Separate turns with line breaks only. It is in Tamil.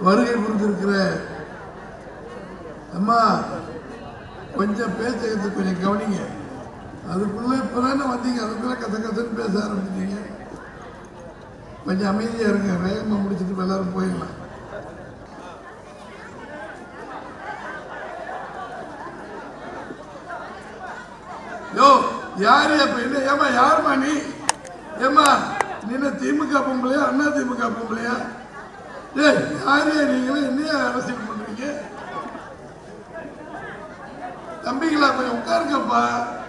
வருகை புரிந்திருக்கிற அம்மா கொஞ்சம் பேசுறது கொஞ்சம் கவனிங்க. அதுக்குள்ள இப்பதானே வந்தீங்க, அதுக்குள்ள கசன்னு பேச ஆரம்பிச்சிட்டீங்க. கொஞ்சம் அமைதியா இருங்க, வேகமா முடிச்சுட்டு எல்லாரும் போயிடலாம். யோ யாரு அப்ப என்ன ஏமா யாருமா நீ? ஏமா நீ திமுக பொம்பளையா அண்ணா திமுக பொம்பளையா? ஏய் யாரு நீங்களும் என்ன அரசியல் பண்றீங்க? தம்பிங்களா கொஞ்சம் உட்காருங்கப்பா.